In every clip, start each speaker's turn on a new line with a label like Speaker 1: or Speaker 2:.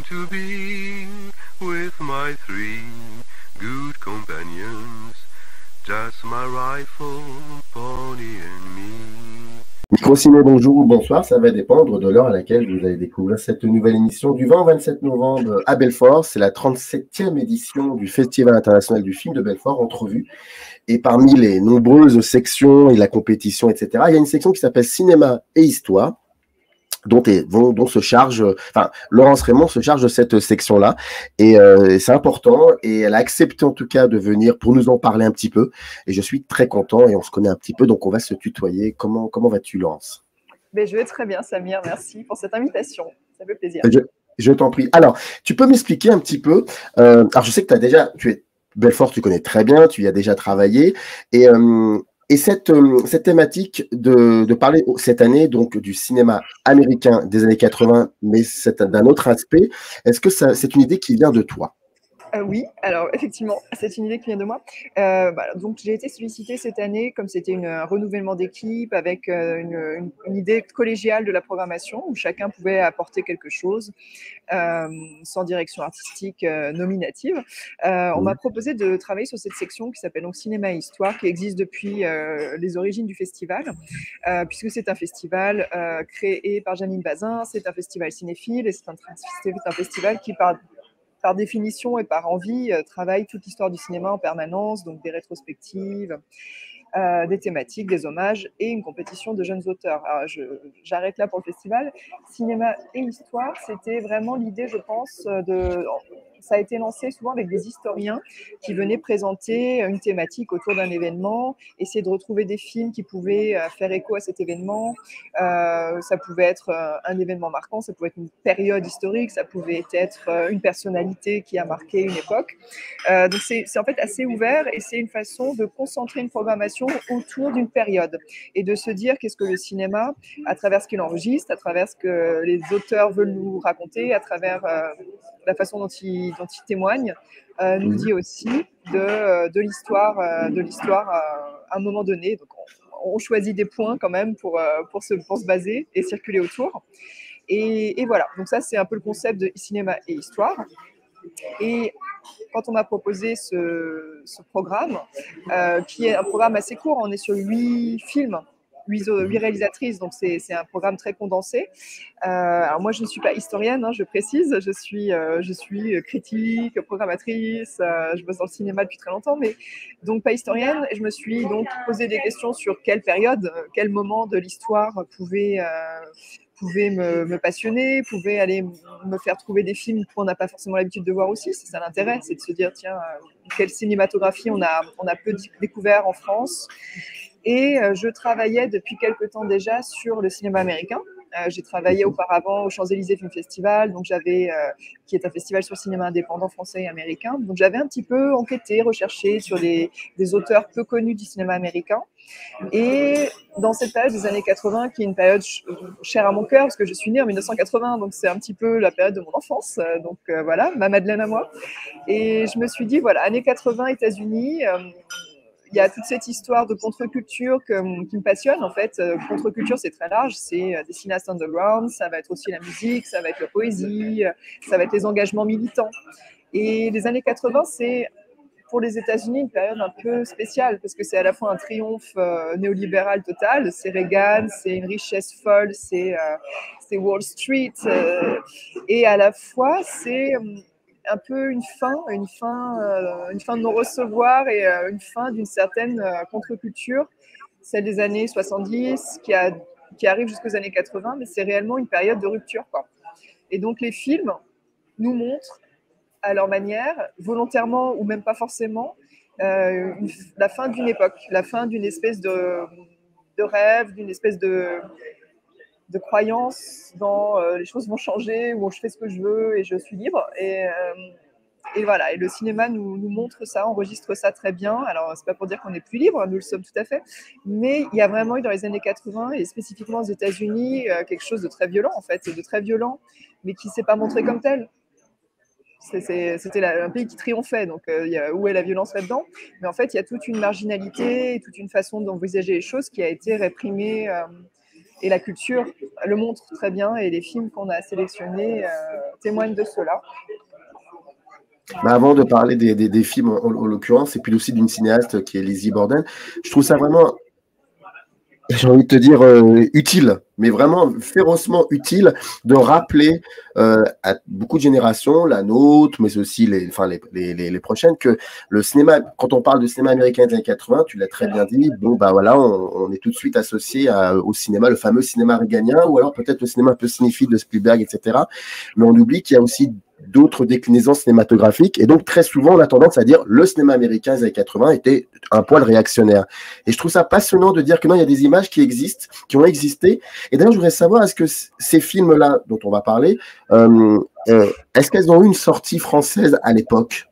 Speaker 1: to be with my three good companions, just my rifle, pony and me.
Speaker 2: Microciné, bonjour ou bonsoir, ça va dépendre de l'heure à laquelle vous allez découvrir cette nouvelle émission du 20 au 27 novembre à Belfort. C'est la 37e édition du Festival international du film de Belfort, Entrevue. Et parmi les nombreuses sections et la compétition, etc., il y a une section qui s'appelle Cinéma et Histoire, dont se charge, Laurence Raymond se charge de cette section-là, et c'est important, et elle a accepté en tout cas de venir pour nous en parler un petit peu, et je suis très content, et on se connaît un petit peu, donc on va se tutoyer. Comment vas-tu, Laurence?
Speaker 3: Ben, je vais très bien, Samir, merci pour cette invitation, ça fait plaisir.
Speaker 2: Je t'en prie. Alors, tu peux m'expliquer un petit peu, alors je sais que tu es Belfort, tu connais très bien, tu y as déjà travaillé, et cette thématique de parler cette année donc du cinéma américain des années 80, mais c'est d'un autre aspect, est-ce que c'est une idée qui vient de toi?
Speaker 3: Oui, alors effectivement, c'est une idée qui vient de moi. Donc j'ai été sollicitée cette année, comme c'était un renouvellement d'équipe avec une idée collégiale de la programmation où chacun pouvait apporter quelque chose sans direction artistique nominative. On m'a proposé de travailler sur cette section qui s'appelle donc Cinéma et Histoire, qui existe depuis les origines du festival, puisque c'est un festival créé par Janine Bazin, c'est un festival cinéphile et c'est un festival qui par définition et par envie, travaille toute l'histoire du cinéma en permanence, donc des rétrospectives, des thématiques, des hommages et une compétition de jeunes auteurs. Alors, j'arrête là pour le festival. Cinéma et histoire, c'était vraiment l'idée, je pense, ça a été lancé souvent avec des historiens qui venaient présenter une thématique autour d'un événement, essayer de retrouver des films qui pouvaient faire écho à cet événement. Ça pouvait être un événement marquant, ça pouvait être une période historique, ça pouvait être une personnalité qui a marqué une époque. Donc c'est en fait assez ouvert et c'est une façon de concentrer une programmation autour d'une période et de se dire qu'est-ce que le cinéma, à travers ce qu'il enregistre, à travers ce que les auteurs veulent nous raconter, à travers la façon dont il témoigne, nous dit aussi de l'histoire à un moment donné. Donc on choisit des points quand même pour se baser et circuler autour. Et voilà, donc ça c'est un peu le concept de cinéma et histoire. Et quand on m'a proposé ce programme, qui est un programme assez court, on est sur 8 films, 8 réalisatrices, donc c'est un programme très condensé. Alors moi, je ne suis pas historienne, je précise, je suis critique, programmatrice, je bosse dans le cinéma depuis très longtemps, mais donc pas historienne. Je me suis donc posé des questions sur quelle période, quel moment de l'histoire pouvait me passionner, pouvait aller me faire trouver des films qu'on n'a pas forcément l'habitude de voir aussi. C'est ça l'intérêt, c'est de se dire, tiens, quelle cinématographie on a peu découvert en France. Et je travaillais depuis quelque temps déjà sur le cinéma américain. J'ai travaillé auparavant au Champs-Élysées Film Festival, donc qui est un festival sur le cinéma indépendant français et américain. Donc j'avais un petit peu enquêté, recherché sur des auteurs peu connus du cinéma américain. Et dans cette période des années 80, qui est une période chère à mon cœur, parce que je suis née en 1980, donc c'est un petit peu la période de mon enfance, donc voilà, ma Madeleine à moi. Et je me suis dit, voilà, années 80, États-Unis, il y a toute cette histoire de contre-culture qui me passionne. En fait, contre-culture, c'est très large. C'est des cinéastes underground, ça va être aussi la musique, ça va être la poésie, ça va être les engagements militants. Et les années 80, c'est pour les États-Unis une période un peu spéciale parce que c'est à la fois un triomphe néolibéral total. C'est Reagan, c'est une richesse folle, c'est Wall Street. Et à la fois, c'est un peu une fin de non-recevoir et une fin d'une certaine contre-culture, celle des années 70 qui arrive jusqu'aux années 80, mais c'est réellement une période de rupture, quoi. Et donc les films nous montrent à leur manière, volontairement ou même pas forcément, la fin d'une époque, la fin d'une espèce de rêve, d'une espèce de croyance dans les choses vont changer, où je fais ce que je veux et je suis libre. Et voilà, et le cinéma nous montre ça, enregistre ça très bien. Alors, c'est pas pour dire qu'on est plus libre, nous le sommes tout à fait, mais il y a vraiment eu dans les années 80, et spécifiquement aux États-Unis, quelque chose de très violent, en fait, de très violent, mais qui ne s'est pas montré comme tel. C'était un pays qui triomphait, donc où est la violence là-dedans? Mais en fait, il y a toute une marginalité, toute une façon d'envisager les choses qui a été réprimée Et la culture le montre très bien et les films qu'on a sélectionnés témoignent de cela.
Speaker 2: Bah, avant de parler des films en l'occurrence, et puis aussi d'une cinéaste qui est Lizzie Borden, je trouve ça vraiment, j'ai envie de te dire, utile, mais vraiment férocement utile de rappeler à beaucoup de générations, la nôtre, mais aussi les prochaines, que le cinéma, quand on parle de cinéma américain des années 80, tu l'as très bien dit, bon, bah voilà, on est tout de suite associé au cinéma, le fameux cinéma réganien, ou alors peut-être le cinéma un peu cinéphile de Spielberg, etc. Mais on oublie qu'il y a aussi d'autres déclinaisons cinématographiques. Et donc, très souvent, on a tendance à dire le cinéma américain des années 80 était un poil réactionnaire. Et je trouve ça passionnant de dire que non, il y a des images qui existent, qui ont existé. Et d'ailleurs, je voudrais savoir, est-ce que ces films-là dont on va parler, est-ce qu'elles ont eu une sortie française à l'époque?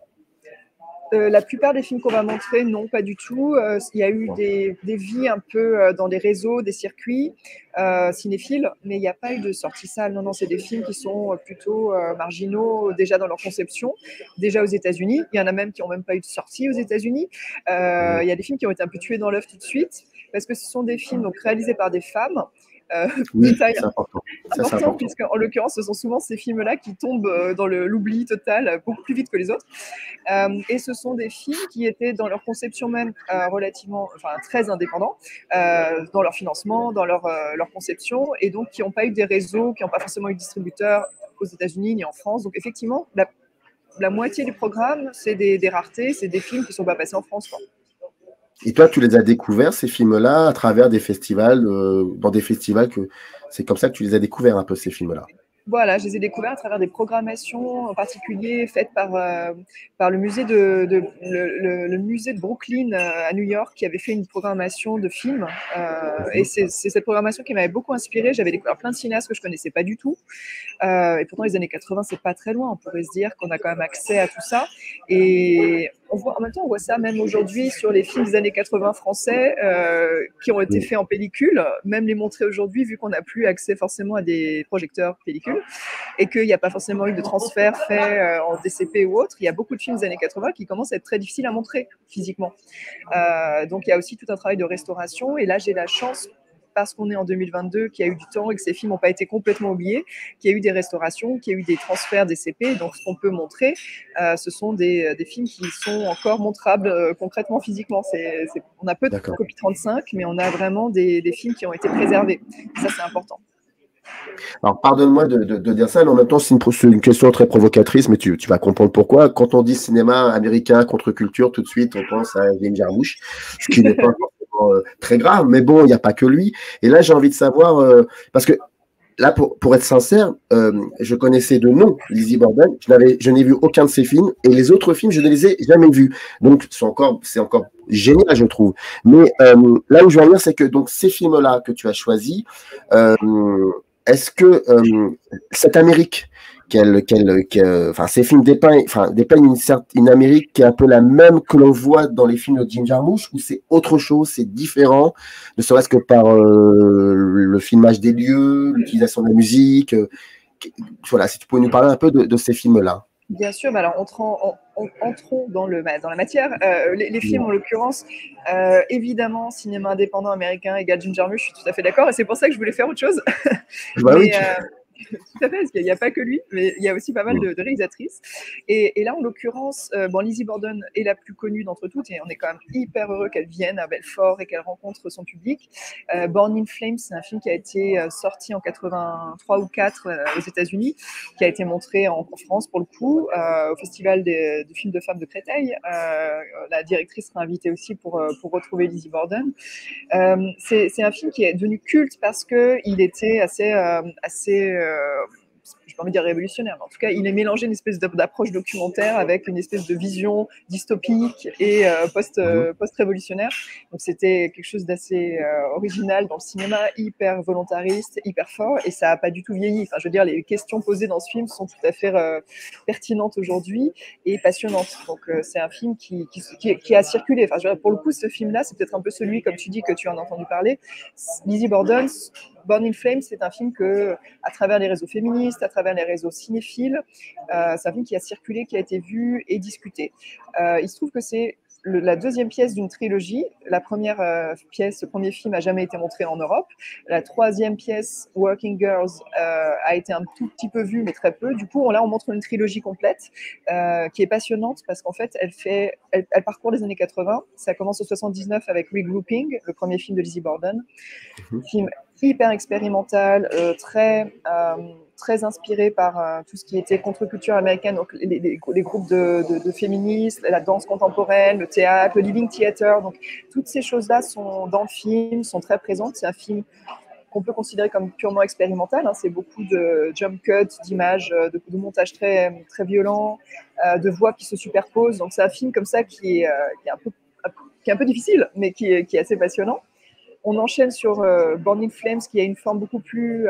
Speaker 3: La plupart des films qu'on va montrer, non, pas du tout. Il y a eu des vies un peu dans des réseaux, des circuits cinéphiles, mais il n'y a pas eu de sortie salle. Non, non, c'est des films qui sont plutôt marginaux déjà dans leur conception, déjà aux États-Unis. Il y en a même qui n'ont même pas eu de sortie aux États-Unis. Il y a des films qui ont été un peu tués dans l'œuf tout de suite, parce que ce sont des films donc, réalisés par des femmes.
Speaker 2: Oui, c'est important.
Speaker 3: Important, puisque en l'occurrence, ce sont souvent ces films-là qui tombent dans l'oubli total, beaucoup plus vite que les autres. Et ce sont des films qui étaient dans leur conception même relativement, enfin très indépendants, dans leur financement, dans leur conception, et donc qui n'ont pas eu des réseaux, qui n'ont pas forcément eu de distributeurs aux États-Unis ni en France. Donc effectivement, la moitié du programme, c'est des raretés, c'est des films qui ne sont pas passés en France, quoi.
Speaker 2: Et toi, tu les as découverts, ces films-là, à travers des festivals, dans des festivals c'est comme ça que tu les as découverts un peu, ces films-là.
Speaker 3: Voilà, je les ai découverts à travers des programmations en particulier faites par le musée le musée de Brooklyn à New York, qui avait fait une programmation de films. Et c'est cette programmation qui m'avait beaucoup inspirée. J'avais découvert plein de cinéastes que je connaissais pas du tout. Et pourtant, les années 80, c'est pas très loin. On pourrait se dire qu'on a quand même accès à tout ça. Et en même temps, on voit ça même aujourd'hui sur les films des années 80 français qui ont été faits en pellicule. Même les montrer aujourd'hui, vu qu'on n'a plus accès forcément à des projecteurs pellicules et qu'il n'y a pas forcément eu de transfert fait en DCP ou autre. Il y a beaucoup de films des années 80 qui commencent à être très difficiles à montrer physiquement. Donc, il y a aussi tout un travail de restauration. Et là, j'ai la chance, parce qu'on est en 2022, qu'il y a eu du temps et que ces films n'ont pas été complètement oubliés, qu'il y a eu des restaurations, qu'il y a eu des transferts des CP. Donc, ce qu'on peut montrer, ce sont des films qui sont encore montrables concrètement, physiquement. On a peu de copies 35, mais on a vraiment des films qui ont été préservés. Ça, c'est important.
Speaker 2: Alors, pardonne-moi de dire ça, mais en même temps, c'est une question très provocatrice, mais tu vas comprendre pourquoi. Quand on dit cinéma américain contre culture, tout de suite, on pense à Jim Jarmusch, ce qui n'est pas forcément très grave, mais bon, il n'y a pas que lui. Et là, j'ai envie de savoir, parce que là, pour être sincère, je connaissais de nom Lizzie Borden, je n'ai vu aucun de ses films, et les autres films, je ne les ai jamais vus. Donc, c'est encore génial, je trouve. Mais là où je veux en venir, c'est que donc, ces films-là que tu as choisis, est-ce que cette Amérique, ces films dépeignent une Amérique qui est un peu la même que l'on voit dans les films de Jim Jarmusch, ou c'est autre chose, c'est différent, ne serait-ce que par le filmage des lieux, l'utilisation de la musique. Voilà, si tu pouvais nous parler un peu de ces films-là.
Speaker 3: Bien sûr, alors entrons dans la matière. Les films, en l'occurrence, évidemment, cinéma indépendant américain égale Jim Jarmusch, je suis tout à fait d'accord, et c'est pour ça que je voulais faire autre chose.
Speaker 2: Bah oui,
Speaker 3: tout à fait, parce qu'il n'y a pas que lui, mais il y a aussi pas mal de réalisatrices. Et là, en l'occurrence, Lizzie Borden est la plus connue d'entre toutes, et on est quand même hyper heureux qu'elle vienne à Belfort et qu'elle rencontre son public. Born in Flames, c'est un film qui a été sorti en 83 ou 4 aux États-Unis, qui a été montré en France pour le coup, au Festival du film de femmes de Créteil. La directrice sera invitée aussi pour retrouver Lizzie Borden. C'est un film qui est devenu culte parce qu'il était assez je n'ai pas envie de dire révolutionnaire, mais en tout cas, il est mélangé une espèce d'approche documentaire avec une espèce de vision dystopique et post-révolutionnaire. Donc, c'était quelque chose d'assez original dans le cinéma, hyper volontariste, hyper fort, et ça n'a pas du tout vieilli. Enfin, je veux dire, les questions posées dans ce film sont tout à fait pertinentes aujourd'hui et passionnantes. Donc, c'est un film qui a circulé. Enfin, je veux dire, pour le coup, ce film-là, c'est peut-être un peu celui, comme tu dis, que tu en as entendu parler. Lizzie Borden, Born in Flames, c'est un film que, à travers les réseaux féministes, à travers les réseaux cinéphiles, c'est un film qui a circulé, qui a été vu et discuté. Il se trouve que c'est la deuxième pièce d'une trilogie. La première pièce, le premier film, n'a jamais été montré en Europe. La troisième pièce, Working Girls, a été un tout petit peu vue, mais très peu. Du coup, là, on montre une trilogie complète qui est passionnante parce qu'en fait, elle parcourt les années 80. Ça commence en 79 avec Regrouping, le premier film de Lizzie Borden. Film hyper expérimental, très inspiré par tout ce qui était contre-culture américaine, donc les groupes de féministes, la danse contemporaine, le théâtre, le living theater. Donc, toutes ces choses-là sont dans le film, sont très présentes. C'est un film qu'on peut considérer comme purement expérimental. C'est beaucoup de jump cuts, d'images, de montages très, très violents, de voix qui se superposent. Donc, c'est un film comme ça qui est un peu difficile, mais qui est assez passionnant. On enchaîne sur Born in Flames, qui a une forme beaucoup plus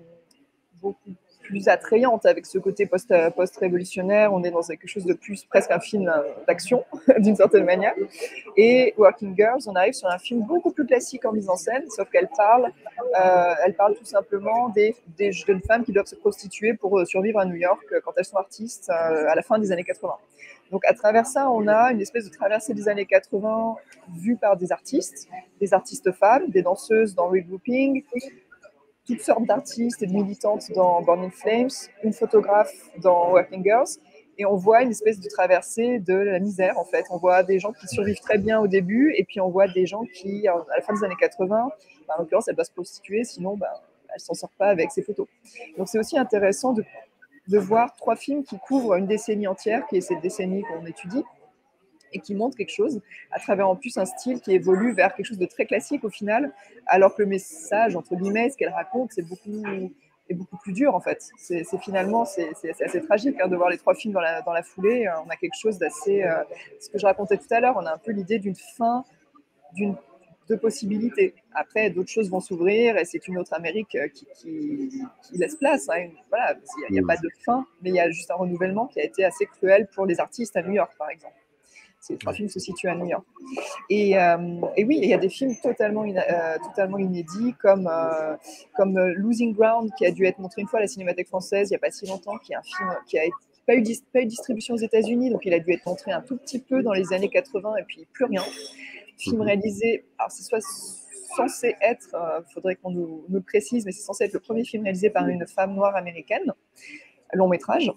Speaker 3: attrayante, avec ce côté post-révolutionnaire. On est dans quelque chose de plus, presque un film d'action, d'une certaine manière. Et Working Girls, on arrive sur un film beaucoup plus classique en mise en scène, sauf qu'elle parle tout simplement des jeunes femmes qui doivent se prostituer pour survivre à New York quand elles sont artistes à la fin des années 80. Donc, à travers ça, on a une espèce de traversée des années 80 vue par des artistes femmes, des danseuses dans Regrouping, toutes sortes d'artistes et de militantes dans Born in Flames, une photographe dans Working Girls, et on voit une espèce de traversée de la misère, en fait. On voit des gens qui survivent très bien au début, et puis on voit des gens qui, à la fin des années 80, en l'occurrence, elles doivent se prostituer, sinon, elles ne s'en sortent pas avec ces photos. Donc, c'est aussi intéressant de voir 3 films qui couvrent une décennie entière, qui est cette décennie qu'on étudie, et qui montrent quelque chose, à travers en plus un style qui évolue vers quelque chose de très classique au final, alors que le message, entre guillemets, ce qu'elle raconte, est beaucoup plus dur en fait. C'est assez tragique de voir les 3 films dans la foulée. On a quelque chose d'assez... ce que je racontais tout à l'heure, on a un peu l'idée d'une fin, de possibilités. Après, d'autres choses vont s'ouvrir et c'est une autre Amérique qui laisse place. Voilà, il n'y a pas de fin, mais il y a juste un renouvellement qui a été assez cruel pour les artistes à New York, par exemple. Ces 3 films se situent à New York. Et oui, il y a des films totalement inédits, comme Losing Ground, qui a dû être montré une fois à la Cinémathèque française il n'y a pas si longtemps, qui est un film qui a pas eu de distribution aux États-Unis, donc il a dû être montré un tout petit peu dans les années 80 et puis plus rien. Film réalisé, alors c'est censé être, il faudrait qu'on nous le précise, mais c'est censé être le premier film réalisé par une femme noire américaine, long métrage.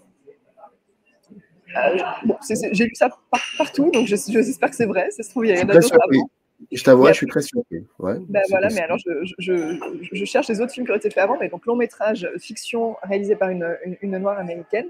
Speaker 3: J'ai lu ça partout, donc j'espère que c'est vrai. Ça se trouve, il y en a d'autres avant.
Speaker 2: Je t'avoue, je suis très surpris. Ouais,
Speaker 3: voilà, mais alors je cherche les autres films qui ont été faits avant, mais donc long métrage fiction réalisé par une noire américaine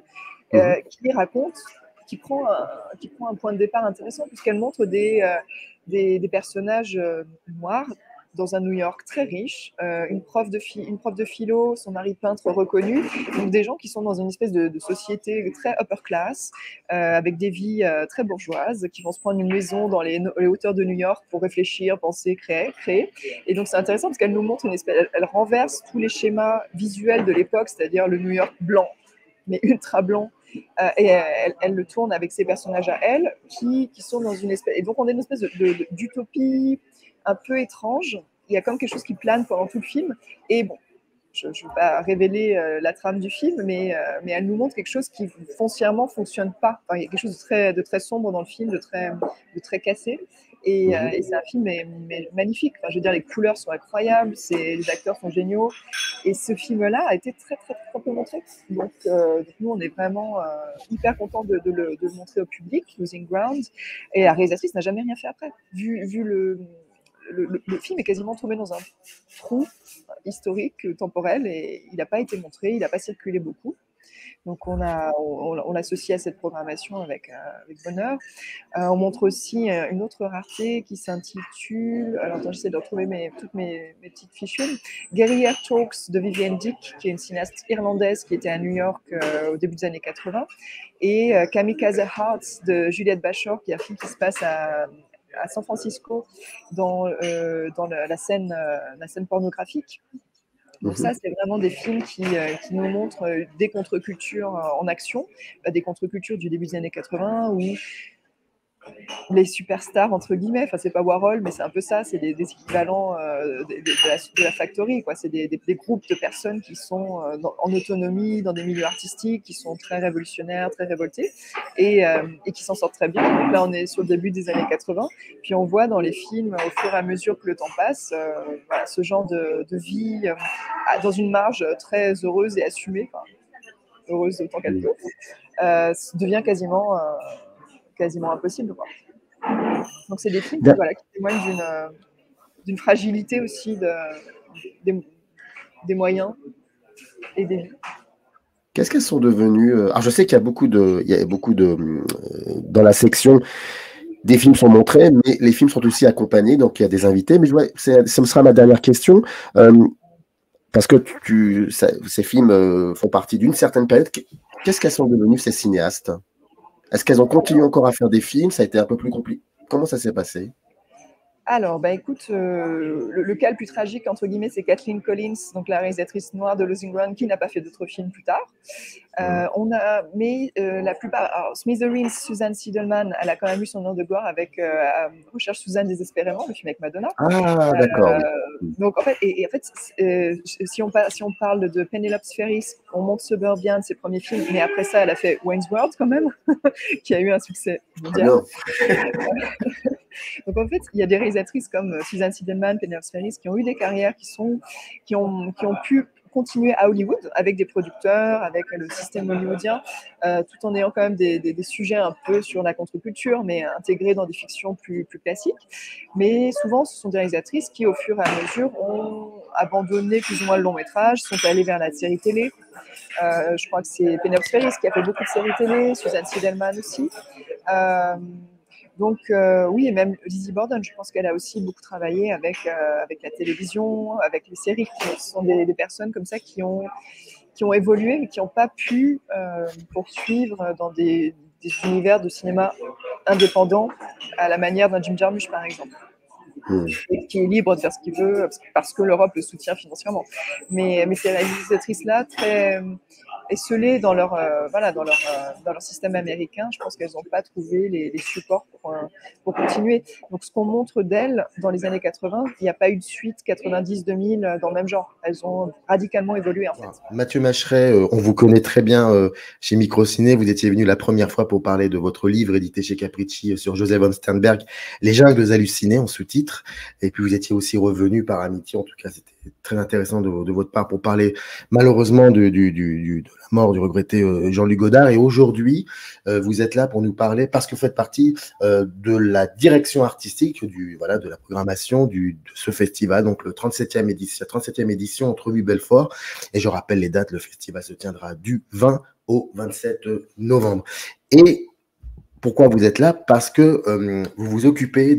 Speaker 3: qui prend un point de départ intéressant, puisqu'elle montre des personnages noirs dans un New York très riche, une prof de philo, son mari peintre reconnu, donc des gens qui sont dans une espèce de société très upper class, avec des vies très bourgeoises, qui vont se prendre une maison dans les hauteurs de New York pour réfléchir, penser, créer. Et donc c'est intéressant parce qu'elle nous montre elle renverse tous les schémas visuels de l'époque, c'est-à-dire le New York blanc, mais ultra blanc. Et elle le tourne avec ses personnages à elle, qui sont dans une espèce... Et donc on est une espèce d'utopie un peu étrange. Il y a comme quelque chose qui plane pendant tout le film. Et bon, je ne vais pas révéler la trame du film, mais elle nous montre quelque chose qui foncièrement ne fonctionne pas. Enfin, il y a quelque chose de très sombre dans le film, de très cassé. Et c'est un film mais magnifique. Enfin, je veux dire, les couleurs sont incroyables, les acteurs sont géniaux. Et ce film-là a été très, très, très peu montré. Donc nous, on est vraiment hyper contents de le montrer au public, Losing Ground. Et la réalisatrice n'a jamais rien fait après. Vu le film est quasiment tombé dans un trou historique, temporel, et il n'a pas été montré, il n'a pas circulé beaucoup. Donc on l'associe à cette programmation avec bonheur. On montre aussi une autre rareté qui s'intitule, alors attends, j'essaie de retrouver toutes mes petites fiches, Guerrilla Talks de Vivienne Dick, qui est une cinéaste irlandaise qui était à New York au début des années 80, et Kamikaze Hearts de Juliette Bashor, qui est un film qui se passe à San Francisco dans la scène pornographique. Donc ça, c'est vraiment des films qui nous montrent des contre-cultures en action, des contre-cultures du début des années 80, où les superstars entre guillemets. Enfin, c'est pas Warhol, mais c'est un peu ça. C'est des équivalents de la factory, quoi. C'est des groupes de personnes qui sont en autonomie dans des milieux artistiques, qui sont très révolutionnaires, très révoltés, et qui s'en sortent très bien. Donc là, on est sur le début des années 80. Puis on voit dans les films, au fur et à mesure que le temps passe, voilà, ce genre de vie dans une marge très heureuse et assumée, enfin, heureuse autant qu'elle peut, devient quasiment impossible, quoi. Donc c'est des films qui, voilà, qui témoignent d'une fragilité aussi des moyens et des vies.
Speaker 2: Qu'est-ce qu'elles sont devenues? Alors je sais qu'il y a beaucoup dans la section, des films sont montrés, mais les films sont aussi accompagnés, donc il y a des invités. Mais ça me sera ma dernière question, parce que ces films font partie d'une certaine période. Qu'est-ce qu'elles sont devenues, ces cinéastes? Est-ce qu'elles ont continué encore à faire des films? Ça a été un peu plus compliqué. Comment ça s'est passé?
Speaker 3: Alors, bah écoute, le cas le plus tragique, entre guillemets, c'est Kathleen Collins, donc la réalisatrice noire de Losing Ground, qui n'a pas fait d'autres films plus tard. Mais la plupart, alors, Smithereens, Suzanne Siedelman, elle a quand même eu son nom de gloire avec Recherche Suzanne désespérément, le film avec Madonna.
Speaker 2: Ah, d'accord.
Speaker 3: Donc en fait, si on parle de Penelope Ferris, on montre Suburbian, ses premiers films, mais après ça, elle a fait Wayne's World quand même, qui a eu un succès mondial. Donc en fait, il y a des réalisatrices comme Suzanne Siedelman, Penelope Ferris qui ont eu des carrières qui ont pu continuer à Hollywood avec des producteurs, avec le système hollywoodien, tout en ayant quand même des sujets un peu sur la contre-culture, mais intégrés dans des fictions plus classiques. Mais souvent, ce sont des réalisatrices qui, au fur et à mesure, ont abandonné plus ou moins le long métrage, sont allées vers la série télé. Je crois que c'est Penelope Ferris qui a fait beaucoup de séries télé, Suzanne Siedelman aussi. Donc oui, et même Lizzie Borden, je pense qu'elle a aussi beaucoup travaillé avec la télévision, avec les séries. Ce sont des personnes comme ça qui ont évolué, mais qui n'ont pas pu poursuivre dans des univers de cinéma indépendants, à la manière d'un Jim Jarmusch, par exemple. Et qui est libre de faire ce qu'il veut parce que l'Europe le soutient financièrement. Mais ces réalisatrices-là, très esselées dans leur système américain, je pense qu'elles n'ont pas trouvé les supports pour continuer. Donc ce qu'on montre d'elles dans les années 80, il n'y a pas eu de suite 90-2000 dans le même genre. Elles ont radicalement évolué en fait.
Speaker 4: Mathieu Macheret, on vous connaît très bien chez Microciné. Vous étiez venu la première fois pour parler de votre livre édité chez Capricci sur Joseph von Sternberg, Les jungles hallucinés en sous-titre. Et puis vous étiez aussi revenu par amitié, en tout cas c'était très intéressant de votre part pour parler malheureusement de la mort du regretté Jean-Luc Godard. Et aujourd'hui, vous êtes là pour nous parler, parce que vous faites partie de la direction artistique de la programmation de ce festival, donc le 37e édition Entrevue Belfort. Et je rappelle les dates, le festival se tiendra du 20 au 27 novembre. Et pourquoi vous êtes là? Parce que vous vous occupez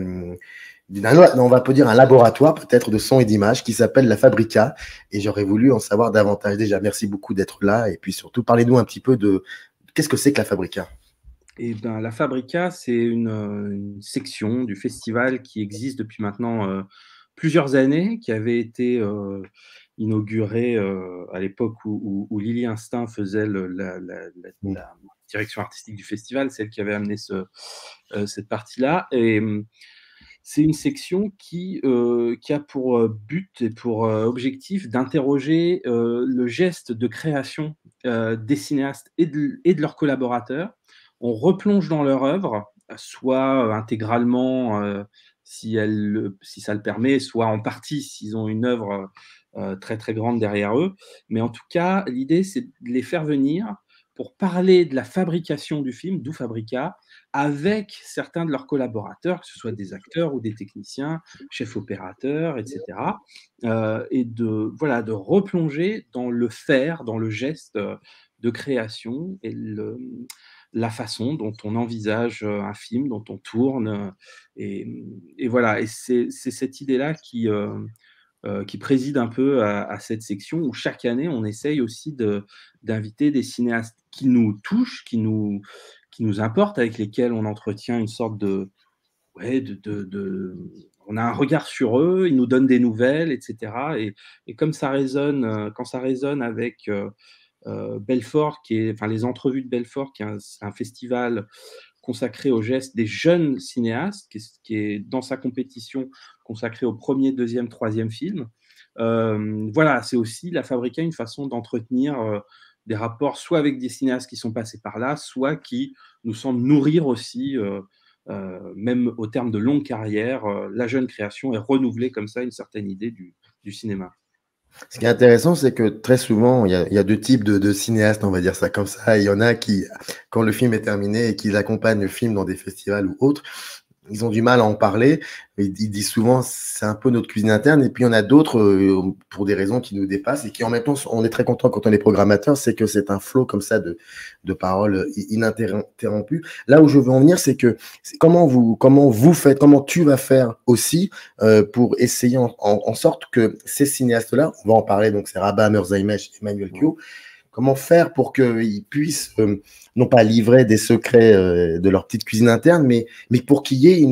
Speaker 4: on va pas dire un laboratoire peut-être de son et d'image qui s'appelle la Fabrica, et j'aurais voulu en savoir davantage. Déjà, merci beaucoup d'être là, et puis surtout, parlez-nous un petit peu de qu'est-ce que c'est que la Fabrica.
Speaker 5: Eh ben, la Fabrica, c'est une section du festival qui existe depuis maintenant plusieurs années, qui avait été inaugurée à l'époque où Lily Instinct faisait la direction artistique du festival, celle qui avait amené cette partie-là. Et c'est une section qui a pour but et pour objectif d'interroger le geste de création des cinéastes et de leurs collaborateurs. On replonge dans leur œuvre, soit intégralement si ça le permet, soit en partie s'ils ont une œuvre très très grande derrière eux. Mais en tout cas, l'idée, c'est de les faire venir pour parler de la fabrication du film, d'où Fabrica, avec certains de leurs collaborateurs, que ce soit des acteurs ou des techniciens, chefs opérateurs, etc. Et de replonger dans le faire, dans le geste de création et la façon dont on envisage un film, dont on tourne. Et voilà, et c'est cette idée-là qui préside un peu à cette section où chaque année, on essaye aussi d'inviter des cinéastes qui nous touchent, qui nous importent, avec lesquels on entretient une sorte on a un regard sur eux, ils nous donnent des nouvelles, etc. Et comme ça résonne, quand ça résonne avec Belfort, les entrevues de Belfort, qui est un festival consacré au geste des jeunes cinéastes, qui est dans sa compétition consacrée au premier, deuxième, troisième film. Voilà, c'est aussi la Fabrica une façon d'entretenir des rapports soit avec des cinéastes qui sont passés par là, soit qui nous semblent nourrir aussi, même au terme de longues carrières, la jeune création et renouveler comme ça une certaine idée du cinéma.
Speaker 4: Ce qui est intéressant, c'est que très souvent, il y a deux types de cinéastes, on va dire ça comme ça. Il y en a qui, quand le film est terminé et qu'ils accompagnent le film dans des festivals ou autres, ils ont du mal à en parler. Ils disent souvent, c'est un peu notre cuisine interne. Et puis, il y en a d'autres, pour des raisons qui nous dépassent et qui, en même temps, on est très content quand on est programmateur, c'est que c'est un flot comme ça de paroles ininterrompues. Là où je veux en venir, c'est que comment vous faites, comment tu vas faire aussi pour essayer en sorte que ces cinéastes-là, on va en parler, donc c'est Rabah Merzaimesh et Emmanuel Kyo, comment faire pour qu'ils puissent, non pas livrer des secrets de leur petite cuisine interne, mais pour qu'il y ait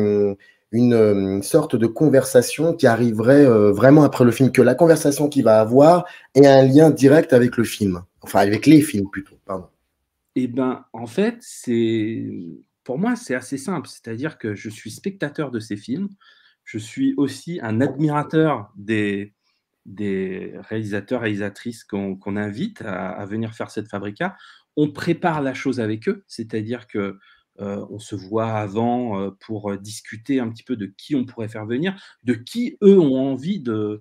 Speaker 4: une sorte de conversation qui arriverait vraiment après le film, que la conversation qu'il va avoir ait un lien direct avec le film, enfin avec les films plutôt, pardon.
Speaker 5: Eh ben, en fait, pour moi, c'est assez simple. C'est-à-dire que je suis spectateur de ces films. Je suis aussi un admirateur des réalisateurs, réalisatrices qu'on invite à venir faire cette Fabrica. On prépare la chose avec eux, c'est-à-dire que on se voit avant pour discuter un petit peu de qui on pourrait faire venir, de qui eux ont envie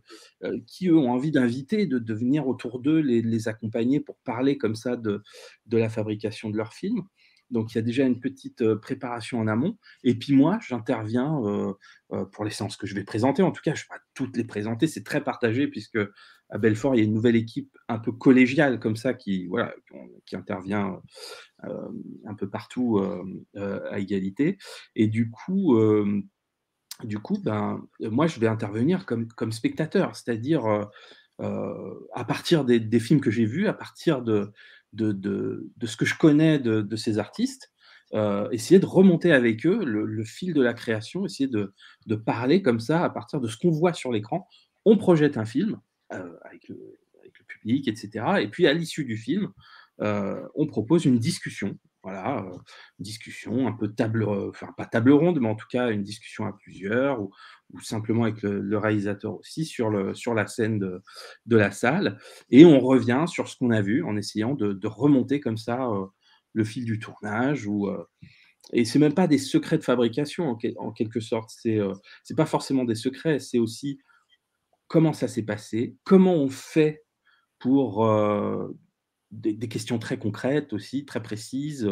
Speaker 5: d'inviter, de venir autour d'eux, les accompagner pour parler comme ça de la fabrication de leurs films. Donc il y a déjà une petite préparation en amont. Et puis moi, j'interviens pour les séances que je vais présenter. En tout cas, je ne vais pas toutes les présenter, c'est très partagé puisque à Belfort, il y a une nouvelle équipe un peu collégiale comme ça qui intervient un peu partout à égalité. Et du coup, moi, je vais intervenir comme spectateur, c'est-à-dire à partir des films que j'ai vus, à partir de ce que je connais de ces artistes, essayer de remonter avec eux le fil de la création, essayer de parler comme ça à partir de ce qu'on voit sur l'écran. On projette un film avec le public, etc. Et puis à l'issue du film, on propose une discussion. Voilà, une discussion un peu enfin pas table ronde, mais en tout cas une discussion à plusieurs ou simplement avec le réalisateur aussi sur la scène de la salle. Et on revient sur ce qu'on a vu en essayant de remonter comme ça le fil du tournage. Et c'est même pas des secrets de fabrication en quelque sorte. C'est pas forcément des secrets, c'est aussi comment ça s'est passé, comment on fait pour des questions très concrètes aussi, très précises,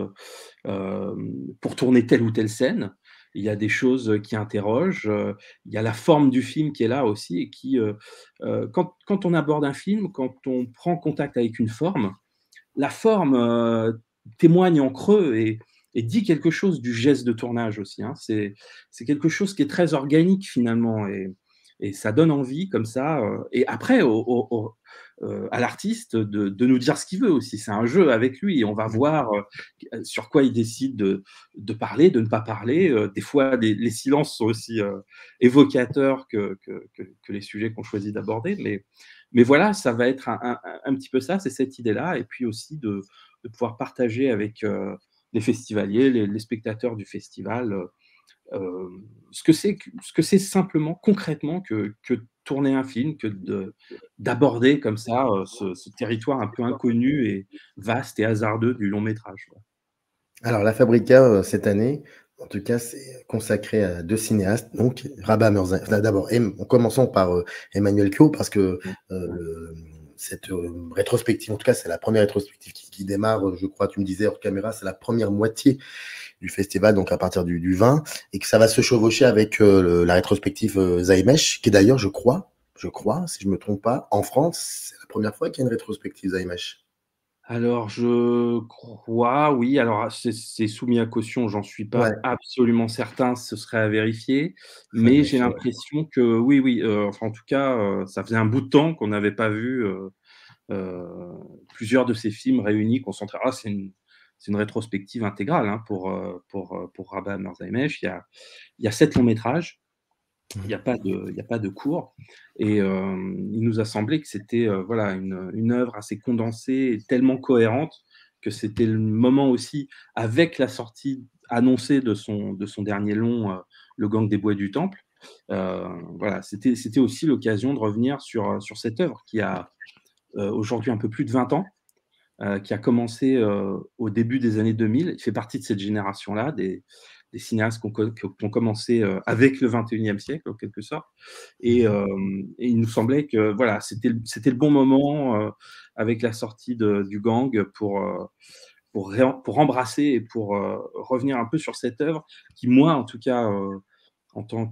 Speaker 5: pour tourner telle ou telle scène. Il y a des choses qui interrogent, il y a la forme du film qui est là aussi et qui, quand on aborde un film, quand on prend contact avec une forme, la forme témoigne en creux et dit quelque chose du geste de tournage aussi, hein. C'est quelque chose qui est très organique finalement et ça donne envie comme ça. Et après, à l'artiste de nous dire ce qu'il veut aussi. C'est un jeu avec lui et on va voir sur quoi il décide de parler, de ne pas parler. Des fois, les silences sont aussi évocateurs que les sujets qu'on choisit d'aborder. Mais voilà, ça va être un petit peu ça, c'est cette idée-là. Et puis aussi de pouvoir partager avec les festivaliers, les spectateurs du festival, ce que c'est simplement, concrètement, que tourner un film, que d'aborder comme ça ce territoire un peu inconnu et vaste et hasardeux du long métrage.
Speaker 4: Alors, la Fabrica, cette année, en tout cas, c'est consacré à deux cinéastes. Donc, Rabah Merzaimesh. D'abord, en commençant par Emmanuel Kyo, parce que cette rétrospective, en tout cas, c'est la première rétrospective qui démarre, je crois, tu me disais hors caméra, c'est la première moitié du festival, donc à partir du 20, et que ça va se chevaucher avec la rétrospective Zaimesh, qui est d'ailleurs, je crois, si je me trompe pas, en France, c'est la première fois qu'il y a une rétrospective Zaimesh.
Speaker 5: Alors, je crois, oui. Alors, c'est soumis à caution, j'en suis pas absolument certain, ce serait à vérifier. Mais j'ai l'impression que oui, enfin, en tout cas, ça faisait un bout de temps qu'on n'avait pas vu plusieurs de ces films réunis, concentrés. Ah, c'est une rétrospective intégrale hein, pour Rabah Merzaimesh. Il y a 7 longs métrages. Il n'y a pas de cours. Et il nous a semblé que c'était voilà, une œuvre assez condensée et tellement cohérente que c'était le moment aussi, avec la sortie annoncé de son dernier long, Le Gang des Bois du Temple. Voilà, c'était aussi l'occasion de revenir sur cette œuvre qui a aujourd'hui un peu plus de 20 ans, qui a commencé au début des années 2000. Il fait partie de cette génération-là, des cinéastes qui ont commencé avec le 21e siècle, en quelque sorte. Et il nous semblait que voilà, c'était le bon moment, avec la sortie du Gang, pour embrasser et pour revenir un peu sur cette œuvre qui, moi, en tout cas, en tant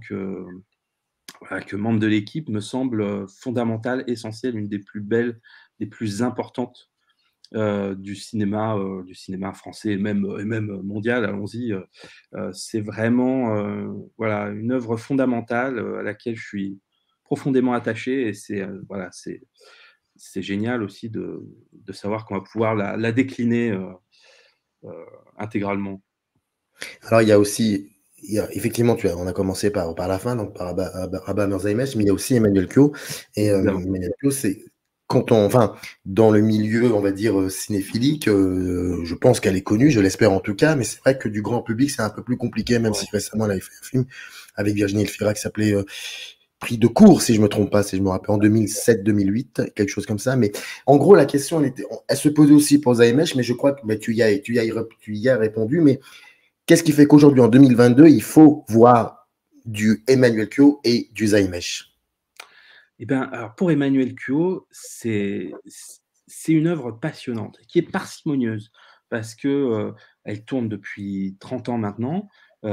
Speaker 5: que membre de l'équipe, me semble fondamentale, essentielle, une des plus belles, des plus importantes du cinéma français et même mondial. Allons-y. C'est vraiment voilà, une œuvre fondamentale à laquelle je suis profondément attaché, et voilà, c'est génial aussi de savoir qu'on va pouvoir la décliner intégralement.
Speaker 4: Alors, il y a aussi, effectivement, on a commencé par la fin, donc par Abba Mirzaïmesh, mais il y a aussi Emmanuel Kyo. Et Emmanuel Kyo, c'est enfin, dans le milieu, on va dire, cinéphilique, je pense qu'elle est connue, je l'espère en tout cas, mais c'est vrai que du grand public, c'est un peu plus compliqué, même si récemment, elle avait fait un film avec Virginie Efira qui s'appelait Prix de cours, si je me trompe pas, si je me rappelle, en 2007-2008, quelque chose comme ça. Mais en gros, la question, elle se posait aussi pour Zaïmesh, mais je crois que tu y as répondu. Mais qu'est-ce qui fait qu'aujourd'hui, en 2022, il faut voir du Emmanuel Kyo et du Zaïmesh?
Speaker 5: Eh bien, alors pour Emmanuel Kyo, c'est une œuvre passionnante, qui est parcimonieuse, parce que elle tourne depuis 30 ans maintenant.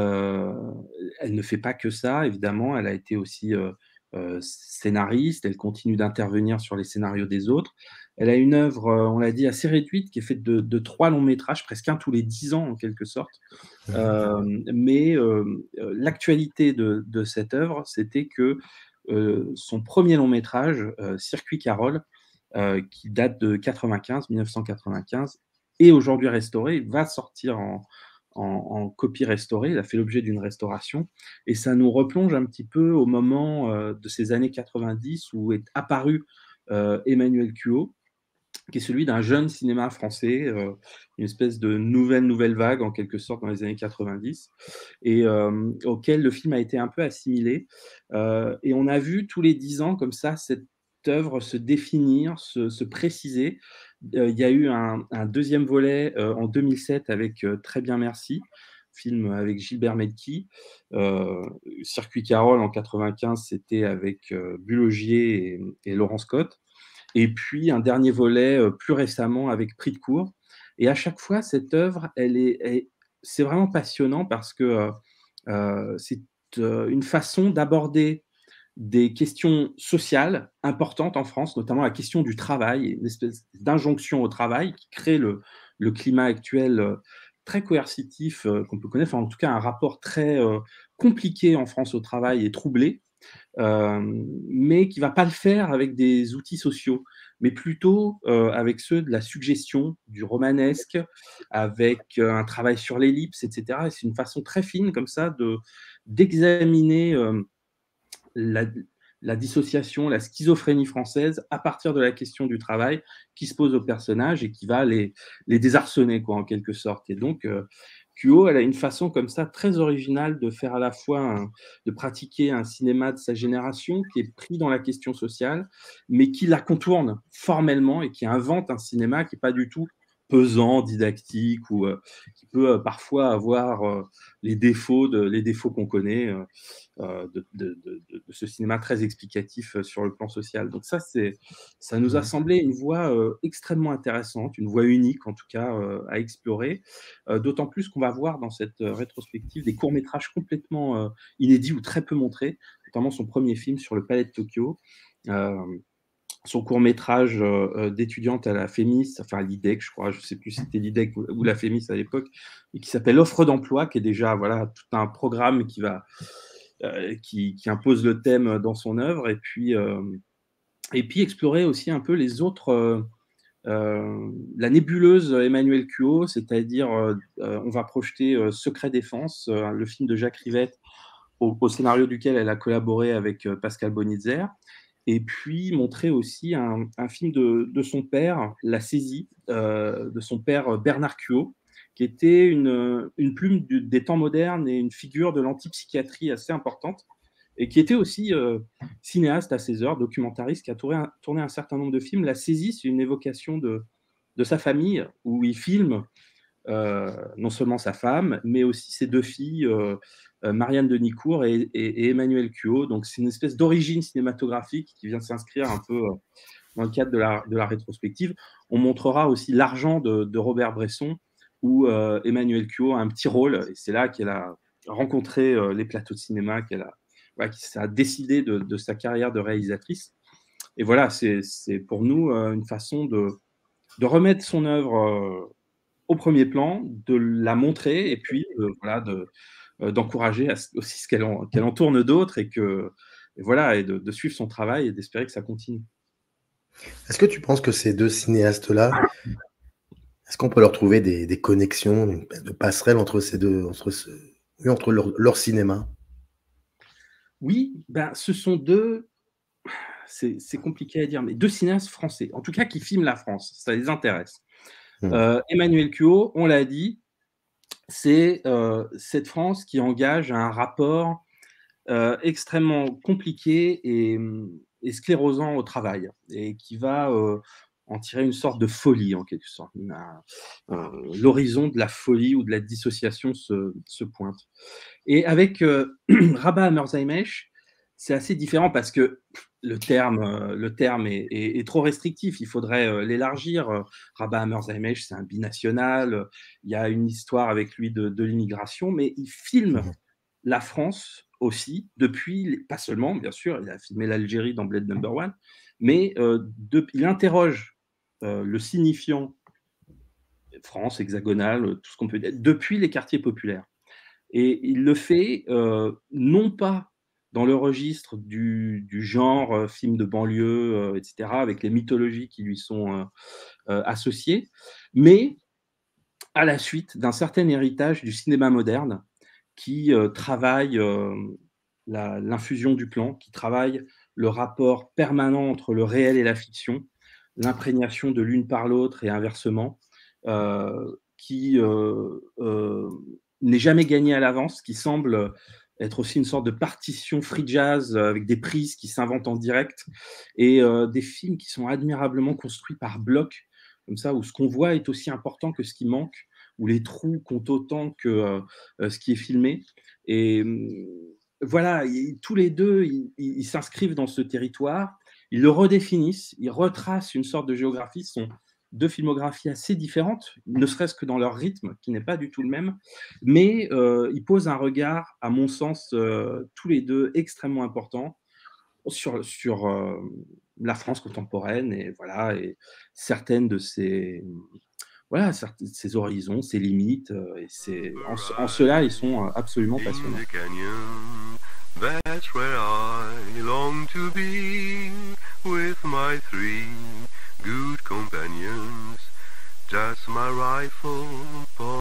Speaker 5: Elle ne fait pas que ça, évidemment. Elle a été aussi scénariste. Elle continue d'intervenir sur les scénarios des autres. Elle a une œuvre, on l'a dit, assez réduite, qui est faite de 3 longs métrages, presque un tous les 10 ans en quelque sorte. Mais l'actualité de cette œuvre, c'était que son premier long métrage, Circuit Carole, qui date de 1995, est aujourd'hui restauré. Il va sortir en copie restaurée. Il a fait l'objet d'une restauration. Et ça nous replonge un petit peu au moment de ces années 90 où est apparu Emmanuel Kyo, qui est celui d'un jeune cinéma français, une espèce de nouvelle vague en quelque sorte dans les années 90, et auquel le film a été un peu assimilé. Et on a vu tous les 10 ans comme ça cette œuvre se définir, se préciser. Il y a eu un deuxième volet en 2007 avec Très bien merci, film avec Gilbert Melki. Circuit Carole en 95, c'était avec Bulogier et Laurent Scott. Et puis un dernier volet plus récemment avec Prix de cours. Et à chaque fois, cette œuvre, c'est vraiment passionnant parce que c'est une façon d'aborder des questions sociales importantes en France, notamment la question du travail, une espèce d'injonction au travail qui crée le climat actuel très coercitif qu'on peut connaître, enfin, en tout cas un rapport très compliqué en France au travail et troublé. Mais qui ne va pas le faire avec des outils sociaux, mais plutôt avec ceux de la suggestion, du romanesque, avec un travail sur l'ellipse, etc. Et c'est une façon très fine comme ça d'examiner la dissociation, la schizophrénie française à partir de la question du travail qui se pose aux personnages et qui va les désarçonner, quoi, en quelque sorte. Et donc, Kyo, elle a une façon comme ça très originale de faire à la fois de pratiquer un cinéma de sa génération qui est pris dans la question sociale, mais qui la contourne formellement et qui invente un cinéma qui n'est pas du tout pesant, didactique, ou qui peut parfois avoir les défauts qu'on connaît de ce cinéma très explicatif sur le plan social. Donc ça nous a semblé une voie extrêmement intéressante, une voie unique en tout cas à explorer, d'autant plus qu'on va voir dans cette rétrospective des courts-métrages complètement inédits ou très peu montrés, notamment son premier film sur le Palais de Tokyo, son court-métrage d'étudiante à la FEMIS, enfin à l'IDEC, je crois, je ne sais plus si c'était l'IDEC ou la FEMIS à l'époque, et qui s'appelle Offre d'emploi, qui est déjà voilà, tout un programme qui impose le thème dans son œuvre, et puis explorer aussi un peu les autres, la nébuleuse Emmanuel Kyo, c'est-à-dire on va projeter Secret Défense, le film de Jacques Rivette, au scénario duquel elle a collaboré avec Pascal Bonitzer, et puis montrer aussi un film de son père, La Saisie, de son père Bernard Kyo, qui était une plume des temps modernes et une figure de l'antipsychiatrie assez importante, et qui était aussi cinéaste à ses heures, documentariste, qui a tourné un certain nombre de films. La Saisie, c'est une évocation de sa famille, où il filme non seulement sa femme, mais aussi ses deux filles, Marianne Denicourt et Emmanuel Cuot. Donc c'est une espèce d'origine cinématographique qui vient s'inscrire un peu dans le cadre de la rétrospective. On montrera aussi L'Argent de Robert Bresson, où Emmanuel Cuot a un petit rôle, et c'est là qu'elle a rencontré les plateaux de cinéma, qu'elle a décidé de sa carrière de réalisatrice. Et voilà, c'est pour nous une façon de remettre son œuvre au premier plan, de la montrer, et puis d'encourager aussi qu'elle en tourne d'autres, et de suivre son travail et d'espérer que ça continue.
Speaker 4: Est-ce que tu penses que ces deux cinéastes-là, est-ce qu'on peut leur trouver des connexions, de passerelles entre ces deux, entre leur cinéma?
Speaker 5: Oui, ce sont deux, c'est compliqué à dire, mais deux cinéastes français, en tout cas qui filment la France, ça les intéresse. Emmanuel Cuot, on l'a dit, c'est cette France qui engage un rapport extrêmement compliqué et sclérosant au travail, et qui va en tirer une sorte de folie, en quelque sorte. L'horizon de la folie ou de la dissociation se pointe. Et avec Rabah Hammer-Zeimesh, c'est assez différent, parce que le terme est trop restrictif. Il faudrait l'élargir. Rabah Hammer-Zeimesh, c'est un binational. Il y a une histoire avec lui de l'immigration, mais il filme la France aussi, depuis, pas seulement, bien sûr, il a filmé l'Algérie dans Blade Number One, mais il interroge le signifiant France, hexagonale, tout ce qu'on peut dire, depuis les quartiers populaires. Et il le fait non pas dans le registre du genre film de banlieue, etc., avec les mythologies qui lui sont associées, mais à la suite d'un certain héritage du cinéma moderne qui travaille l'infusion du plan, qui travaille le rapport permanent entre le réel et la fiction, l'imprégnation de l'une par l'autre et inversement, qui n'est jamais gagné à l'avance, qui semble être aussi une sorte de partition free jazz avec des prises qui s'inventent en direct, et des films qui sont admirablement construits par blocs, comme ça, où ce qu'on voit est aussi important que ce qui manque, où les trous comptent autant que ce qui est filmé. Et voilà, tous les deux, ils s'inscrivent dans ce territoire, ils le redéfinissent, ils retracent une sorte de géographie. Ce sont deux filmographies assez différentes, ne serait-ce que dans leur rythme, qui n'est pas du tout le même, mais ils posent un regard, à mon sens, tous les deux extrêmement important sur la France contemporaine, et voilà, et certaines de ses horizons, ses limites, et en cela, ils sont absolument passionnants.
Speaker 1: That's where I long to be, with my 3 good companions, just my rifle.